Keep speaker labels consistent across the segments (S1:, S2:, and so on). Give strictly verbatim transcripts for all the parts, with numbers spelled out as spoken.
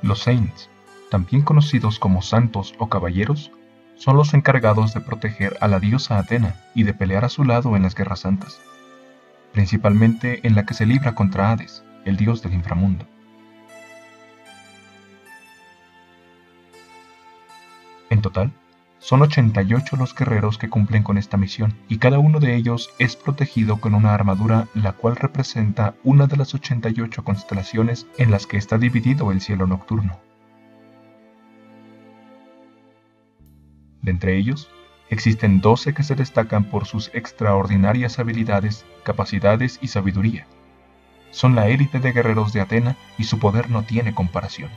S1: Los Saints, también conocidos como santos o caballeros, son los encargados de proteger a la diosa Atena y de pelear a su lado en las guerras santas, principalmente en la que se libra contra Hades, el dios del inframundo. En total, son ochenta y ocho los guerreros que cumplen con esta misión, y cada uno de ellos es protegido con una armadura la cual representa una de las ochenta y ocho constelaciones en las que está dividido el cielo nocturno. De entre ellos, existen doce que se destacan por sus extraordinarias habilidades, capacidades y sabiduría. Son la élite de guerreros de Atena y su poder no tiene comparación.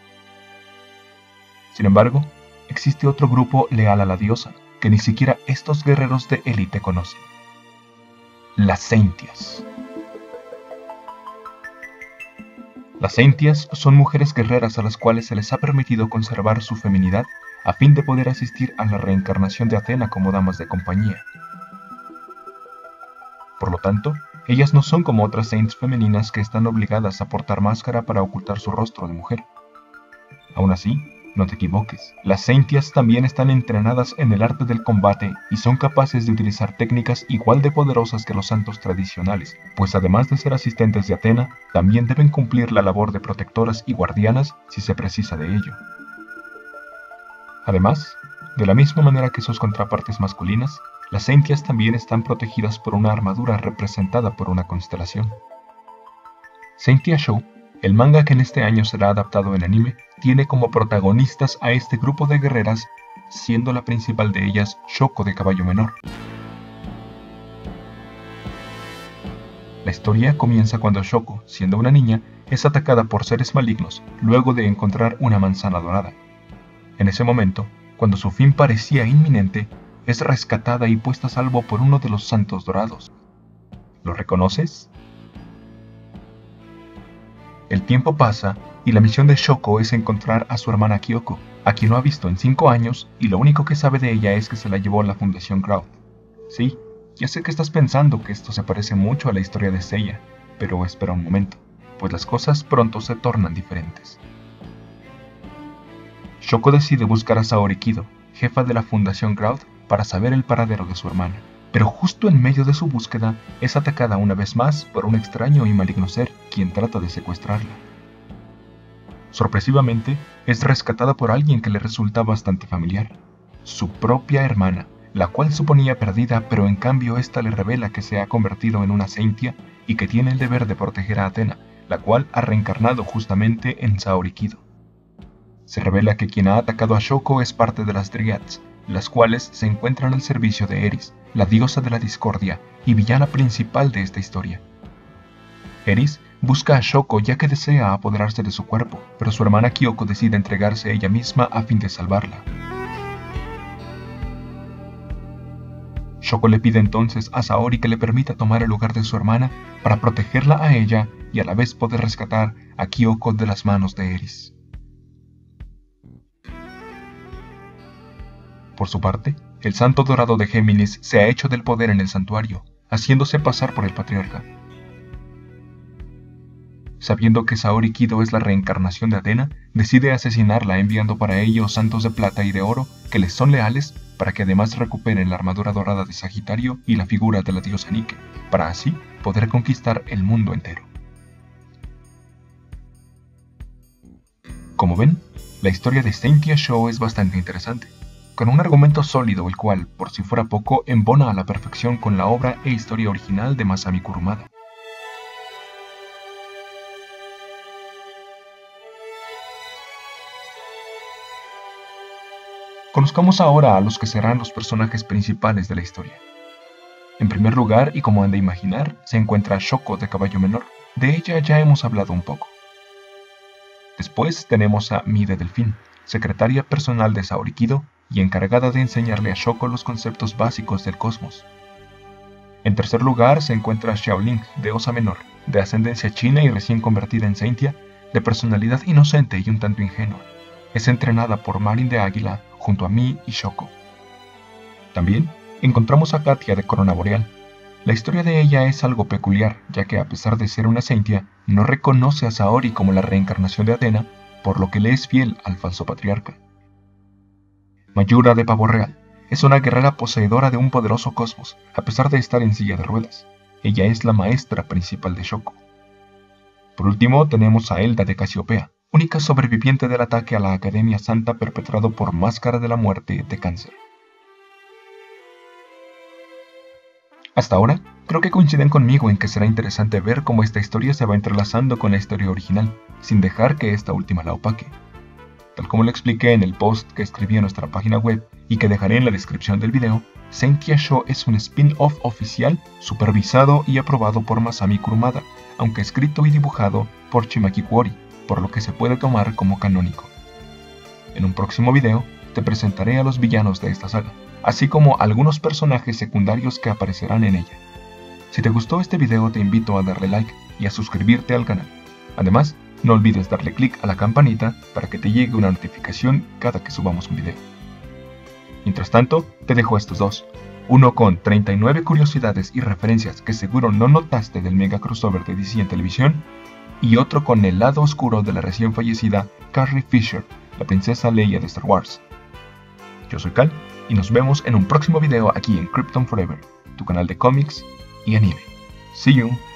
S1: Sin embargo, existe otro grupo leal a la diosa, que ni siquiera estos guerreros de élite conocen. Las Saintias. Las Saintias son mujeres guerreras a las cuales se les ha permitido conservar su feminidad a fin de poder asistir a la reencarnación de Atena como damas de compañía. Por lo tanto, ellas no son como otras Saints femeninas que están obligadas a portar máscara para ocultar su rostro de mujer. Aún así, no te equivoques, las Saintias también están entrenadas en el arte del combate y son capaces de utilizar técnicas igual de poderosas que los santos tradicionales, pues además de ser asistentes de Atena, también deben cumplir la labor de protectoras y guardianas si se precisa de ello. Además, de la misma manera que sus contrapartes masculinas, las Saintias también están protegidas por una armadura representada por una constelación. Saintia Show, el manga que en este año será adaptado en anime, tiene como protagonistas a este grupo de guerreras, siendo la principal de ellas Shoko de Caballo Menor. La historia comienza cuando Shoko, siendo una niña, es atacada por seres malignos luego de encontrar una manzana dorada. En ese momento, cuando su fin parecía inminente, es rescatada y puesta a salvo por uno de los santos dorados. ¿Lo reconoces? El tiempo pasa y la misión de Shoko es encontrar a su hermana Kyoko, a quien no ha visto en cinco años y lo único que sabe de ella es que se la llevó a la Fundación Crowd. Sí, ya sé que estás pensando que esto se parece mucho a la historia de Seiya, pero espera un momento, pues las cosas pronto se tornan diferentes. Shoko decide buscar a Saori Kido, jefa de la Fundación Crowd, para saber el paradero de su hermana, pero justo en medio de su búsqueda es atacada una vez más por un extraño y maligno ser quien trata de secuestrarla. Sorpresivamente, es rescatada por alguien que le resulta bastante familiar, su propia hermana, la cual suponía perdida, pero en cambio esta le revela que se ha convertido en una Saintia y que tiene el deber de proteger a Atena, la cual ha reencarnado justamente en Saori Kido. Se revela que quien ha atacado a Shoko es parte de las Dryads, las cuales se encuentran al servicio de Eris, la diosa de la discordia y villana principal de esta historia. Eris busca a Shoko ya que desea apoderarse de su cuerpo, pero su hermana Kyoko decide entregarse ella misma a fin de salvarla. Shoko le pide entonces a Saori que le permita tomar el lugar de su hermana para protegerla a ella y a la vez poder rescatar a Kyoko de las manos de Eris. Por su parte, el Santo Dorado de Géminis se ha hecho del poder en el santuario, haciéndose pasar por el patriarca. Sabiendo que Saori Kido es la reencarnación de Atena, decide asesinarla enviando para ello santos de plata y de oro que les son leales para que además recuperen la armadura dorada de Sagitario y la figura de la diosa Nike, para así poder conquistar el mundo entero. Como ven, la historia de Saintia Show es bastante interesante, con un argumento sólido el cual, por si fuera poco, embona a la perfección con la obra e historia original de Masami Kurumada. Conozcamos ahora a los que serán los personajes principales de la historia. En primer lugar, y como han de imaginar, se encuentra Shoko de Caballo Menor. De ella ya hemos hablado un poco. Después tenemos a Mi de Delfín, secretaria personal de Saori Kido y encargada de enseñarle a Shoko los conceptos básicos del cosmos. En tercer lugar se encuentra Xiaoling de Osa Menor, de ascendencia china y recién convertida en Saintia, de personalidad inocente y un tanto ingenua. Es entrenada por Marin de Águila junto a Mi y Shoko. También encontramos a Katia de Corona Boreal. La historia de ella es algo peculiar, ya que a pesar de ser una Saintia, no reconoce a Saori como la reencarnación de Atena, por lo que le es fiel al falso patriarca. Mayura de Pavo Real es una guerrera poseedora de un poderoso cosmos, a pesar de estar en silla de ruedas. Ella es la maestra principal de Shoko. Por último, tenemos a Elda de Casiopea, única sobreviviente del ataque a la Academia Santa perpetrado por Máscara de la Muerte de Cáncer. Hasta ahora, creo que coinciden conmigo en que será interesante ver cómo esta historia se va entrelazando con la historia original, sin dejar que esta última la opaque. Tal como lo expliqué en el post que escribí en nuestra página web y que dejaré en la descripción del video, Senkia Show es un spin-off oficial supervisado y aprobado por Masami Kurumada, aunque escrito y dibujado por Chimaki Kuori, por lo que se puede tomar como canónico. En un próximo video te presentaré a los villanos de esta saga, así como algunos personajes secundarios que aparecerán en ella. Si te gustó este video te invito a darle like y a suscribirte al canal. Además, no olvides darle clic a la campanita para que te llegue una notificación cada que subamos un video. Mientras tanto, te dejo estos dos, uno con treinta y nueve curiosidades y referencias que seguro no notaste del mega crossover de D C en televisión, y otro con el lado oscuro de la recién fallecida Carrie Fisher, la princesa Leia de Star Wars. Yo soy Cal, y nos vemos en un próximo video aquí en Krypton Forever, tu canal de cómics y anime. See you!